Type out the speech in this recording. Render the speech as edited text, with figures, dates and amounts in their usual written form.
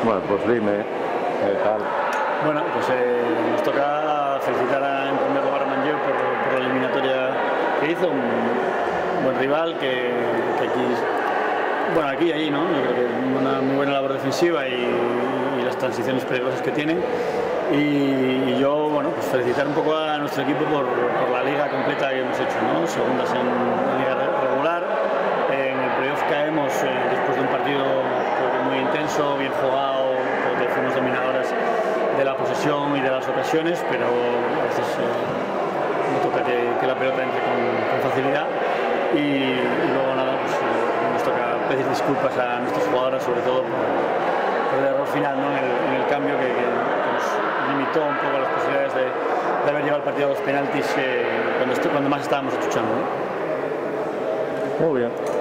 Bueno, pues dime, ¿qué tal? Bueno, pues nos toca felicitar en primer lugar a Manlleu por la eliminatoria que hizo, un buen rival que aquí, bueno, aquí y allí, ¿no? Yo creo que una muy buena labor defensiva y las transiciones peligrosas que tienen. Y yo, bueno, pues felicitar un poco a nuestro equipo por la liga completa que hemos hecho, ¿no? Segundas en liga regular, en el playoff caemos después de un partido creo que muy intenso, bien jugado, creo que fuimos dominadores de la posesión y de las ocasiones, pero a veces no toca que la pelota entre con facilidad y luego nada, pues nos toca pedir disculpas a nuestros jugadores, sobre todo por el error final, ¿no? en el cambio que nos limitó un poco las posibilidades de haber llevado el partido a los penaltis cuando más estábamos luchando, ¿no? Muy bien.